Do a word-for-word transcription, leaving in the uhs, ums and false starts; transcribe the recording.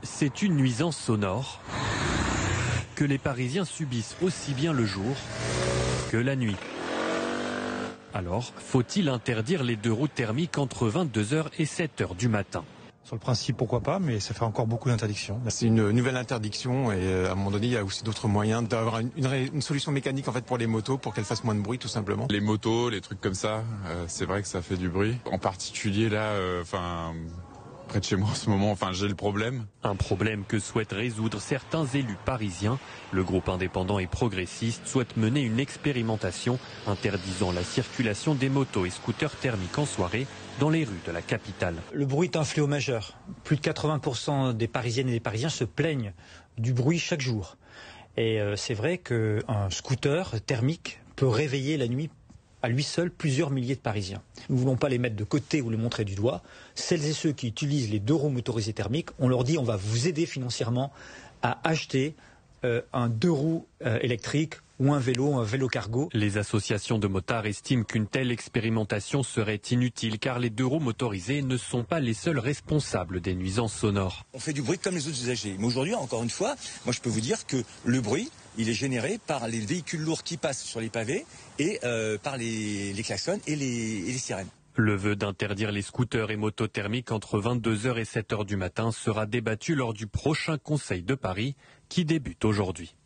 C'est une nuisance sonore que les Parisiens subissent aussi bien le jour que la nuit. Alors, faut-il interdire les deux roues thermiques entre vingt-deux heures et sept heures du matin ? Sur le principe, pourquoi pas, mais ça fait encore beaucoup d'interdictions. C'est une nouvelle interdiction et à un moment donné, il y a aussi d'autres moyens d'avoir une, une, une solution mécanique en fait pour les motos pour qu'elles fassent moins de bruit tout simplement. Les motos, les trucs comme ça, euh, c'est vrai que ça fait du bruit. En particulier là, enfin... Euh, près de chez moi en ce moment, enfin j'ai le problème. Un problème que souhaitent résoudre certains élus parisiens. Le groupe indépendant et progressiste souhaite mener une expérimentation interdisant la circulation des motos et scooters thermiques en soirée dans les rues de la capitale. Le bruit est un fléau majeur. Plus de quatre-vingts pour cent des Parisiennes et des Parisiens se plaignent du bruit chaque jour. Et euh, c'est vrai qu'un scooter thermique peut réveiller la nuit à lui seul plusieurs milliers de Parisiens. Nous ne voulons pas les mettre de côté ou les montrer du doigt. Celles et ceux qui utilisent les deux roues motorisées thermiques, on leur dit on va vous aider financièrement à acheter euh, un deux roues euh, électriques ou un vélo, un vélo cargo. Les associations de motards estiment qu'une telle expérimentation serait inutile car les deux roues motorisées ne sont pas les seuls responsables des nuisances sonores. On fait du bruit comme les autres usagers. Mais aujourd'hui, encore une fois, moi je peux vous dire que le bruit, il est généré par les véhicules lourds qui passent sur les pavés et euh, par les, les klaxons et les, et les sirènes. Le vœu d'interdire les scooters et motos thermiques entre vingt-deux heures et sept heures du matin sera débattu lors du prochain Conseil de Paris qui débute aujourd'hui.